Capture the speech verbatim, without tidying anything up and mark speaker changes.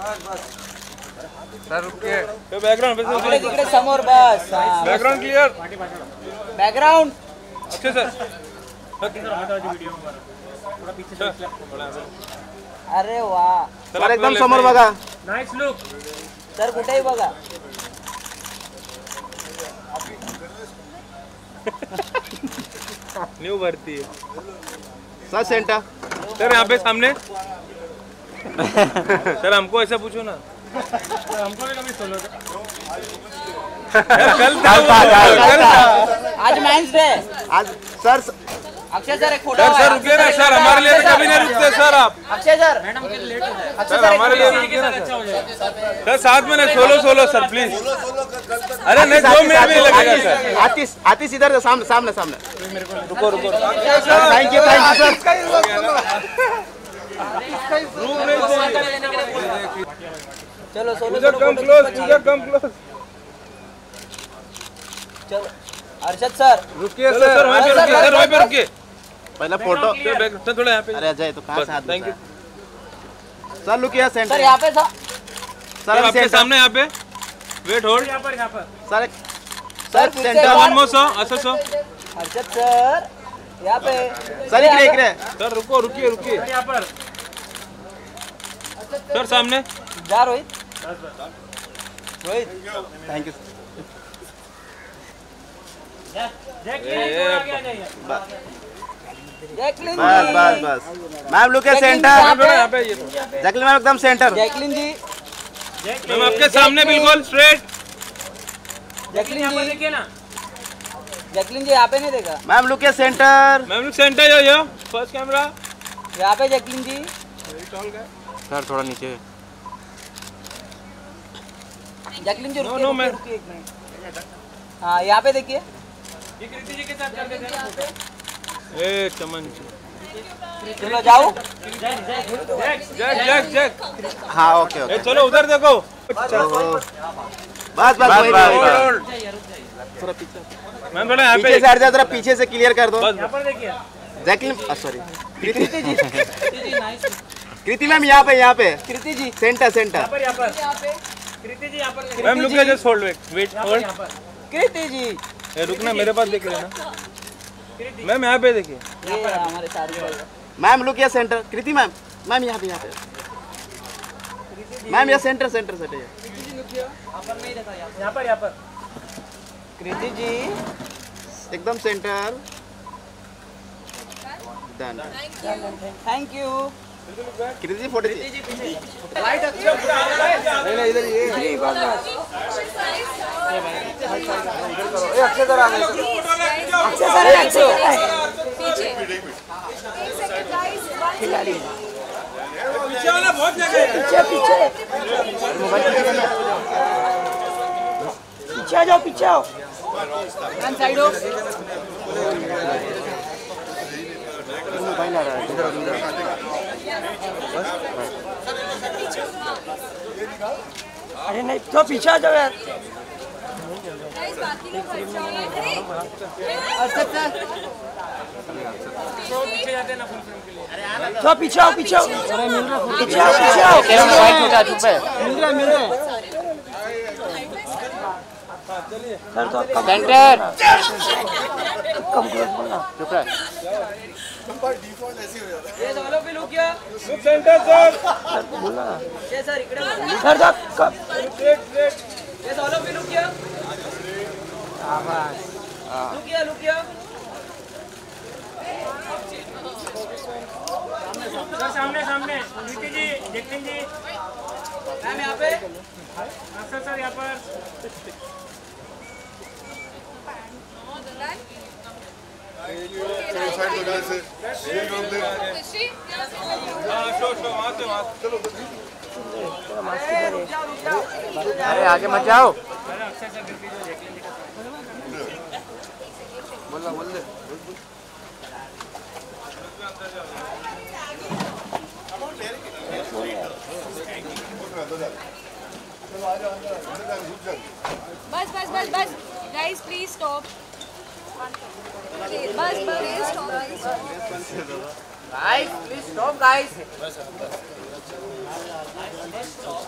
Speaker 1: Sir रुकिए.
Speaker 2: Background
Speaker 3: इकडे तिकडे समोर बस.
Speaker 2: Background clear.
Speaker 3: बैकग्राउंड.
Speaker 2: अच्छे सर.
Speaker 3: अरे वाह.
Speaker 1: सर एकदम समोर बघा.
Speaker 2: Nice look.
Speaker 3: सर कुठेही बघा.
Speaker 2: न्यू भर्ती है.
Speaker 1: Sir centre.
Speaker 2: सर यहाँ पे सामने. सर हमको ऐसा पूछो ना. हमको भी कभी सोलो. कल था
Speaker 3: आज मेंस डे.
Speaker 1: आज सर
Speaker 3: अक्षय सर एक फोटो.
Speaker 2: सर सर रुकिए ना सर. हमारे लिए कभी नहीं रुकते सर आप.
Speaker 3: अक्षय सर मैडम के लेट हो जाए.
Speaker 2: सर हमारे लिए रुकिए ना सर. साथ में नहीं सोलो सोलो सर प्लीज. अरे नहीं दो मिनट भी लगेगा सर.
Speaker 1: आतिश आतिश इधर सामने सामने सामने.
Speaker 2: रुको रुको.
Speaker 1: Thank you thank you sir.
Speaker 3: चलो सोलो
Speaker 2: इधर कम क्लोज. इधर कम क्लोज.
Speaker 3: चलो अर्षद सर
Speaker 2: रुकिए सर. सर वहीं पे रुकिए. सर वहीं पे रुकिए.
Speaker 1: पहला फोटो.
Speaker 2: सर थोड़ा यहाँ पे.
Speaker 1: अरे अजय तो कहाँ से हाथ.
Speaker 2: थैंक यू
Speaker 1: सर लुक यहाँ सेंटर.
Speaker 3: सर यहाँ पे था.
Speaker 2: सर आपके सामने यहाँ पे. Wait hold. यहाँ पर यहाँ पर.
Speaker 1: Sir sir centre.
Speaker 2: One more sir. अच्छा सर.
Speaker 3: अर्षद सर यहाँ पे.
Speaker 1: सर इकडे इकडे.
Speaker 2: सर रुको रुकिए रुकिए. यहाँ पर. सर सामने.
Speaker 3: जा Rohit. Rohit
Speaker 1: thank you.
Speaker 3: Jacqueline
Speaker 1: बस
Speaker 3: जी.
Speaker 1: बस बस. Ma'am look centre.
Speaker 2: यहाँ पे ये.
Speaker 1: जैकलिन मैम एकदम सेंटर.
Speaker 3: जैकलिन जी.
Speaker 2: मैम आपके सामने बिल्कुल स्ट्रेट.
Speaker 3: जैकलिन जी देखिए ना. जैकलिन जी यहाँ पे नहीं देखा.
Speaker 1: Ma'am look centre.
Speaker 2: Ma'am look centre. Yo yo first camera.
Speaker 3: यहाँ पे जैकलिन जी.
Speaker 1: सर थोड़ा नीचे.
Speaker 3: जैकलिन जी
Speaker 2: नो,
Speaker 3: रुकिए
Speaker 2: नो,
Speaker 3: रुकिए
Speaker 2: मैं-
Speaker 3: रुकिए एक मिनट. हाँ यहाँ पे देखिए.
Speaker 2: ये कृति जी के साथ चल के जाओ. ए चमन.
Speaker 3: चलो जाओ.
Speaker 2: Jack Jack Jack.
Speaker 1: हाँ ओके ओके.
Speaker 2: ए चलो उधर देखो.
Speaker 1: बस बस वही वही. थोड़ा पीछे.
Speaker 2: मैम थोड़ा यहाँ
Speaker 1: पीछे
Speaker 2: पे.
Speaker 1: से हट जाओ. जरा पीछे से क्लियर कर दो.
Speaker 2: बस पर देखिए.
Speaker 1: Jacqueline sorry
Speaker 3: Kriti ji.
Speaker 1: Kriti ma'am यहाँ पे यहाँ पे.
Speaker 3: कृति जी.
Speaker 1: Centre centre.
Speaker 2: यहाँ पर. कृति जी यहाँ पर. Ma'am look just hold wait wait hold.
Speaker 3: Kriti ji.
Speaker 2: ए रुकना मेरे पास देख लेना. मैम यहाँ पे देखिए.
Speaker 3: ये हमारे सारे.
Speaker 1: Ma'am look centre. Kriti ma'am. Ma'am यहाँ पे यहाँ पे. मैम यहाँ सेंटर सेंटर सेंटर.
Speaker 2: यहाँ पर यहाँ पर.
Speaker 3: कृति जी
Speaker 1: एकदम centre. Done.
Speaker 3: Thank you.
Speaker 1: Kriti ji photo.
Speaker 3: Light अच्छा.
Speaker 1: नहीं नहीं इधर ये.
Speaker 3: जी बस बस.
Speaker 1: ए अक्षय सर आ गए.
Speaker 3: अक्षय सर है. अक्षय सर है.
Speaker 4: खिलाड़ी
Speaker 2: पीछे वाला बहुत जगह है.
Speaker 4: पीछे पीछे पीछे आ जाओ. पीछे आओ.
Speaker 3: वन साइड हो.
Speaker 1: मोबाइल आ रहा है. इधर इधर.
Speaker 4: अरे नहीं तो पीछे आ जाओ यार.
Speaker 3: अर्षद सर.
Speaker 2: पीछे जाते हैं ना फुल फ्रेम के लिए.
Speaker 4: तो पीछे आओ. पीछे आओ. पीछे आओ. पीछे आओ.
Speaker 3: मिल रहा मिल रहा.
Speaker 4: सर तो कम
Speaker 3: सेंटर.
Speaker 4: कम क्लोज बोलना.
Speaker 1: चुप रह.
Speaker 3: ये सोलो पे लुक किया.
Speaker 2: Look centre sir.
Speaker 4: सर बोलना.
Speaker 3: ये सर इकडे बघा.
Speaker 4: सर तो कम.
Speaker 2: Straight straight.
Speaker 3: ये सोलो पे लुक किया. लुक किया लुक किया.
Speaker 2: सर सामने सामने. कृति जी जैकलिन जी.
Speaker 3: मैम यहाँ पे.
Speaker 2: सर सर यहाँ पर. हाँ शो शो वहाँ से वहाँ से.
Speaker 1: अरे आगे मत जाओ. बोल बोल दे.
Speaker 5: बस बस बस बस गाइस प्लीज स्टॉप. बस बस stop.
Speaker 3: Guys please stop guys.